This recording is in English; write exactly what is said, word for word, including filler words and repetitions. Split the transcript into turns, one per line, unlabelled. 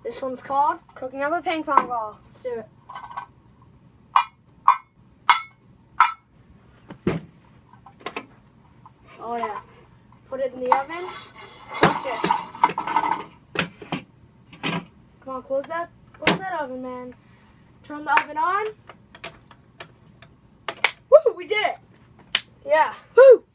This one's called
Cooking Up a Ping Pong Ball.
Let's do it. Oh yeah. Put it in the oven. Cook it. Come on, close that close that oven, man. Turn the oven on. Woo! We did it!
Yeah.
Woo!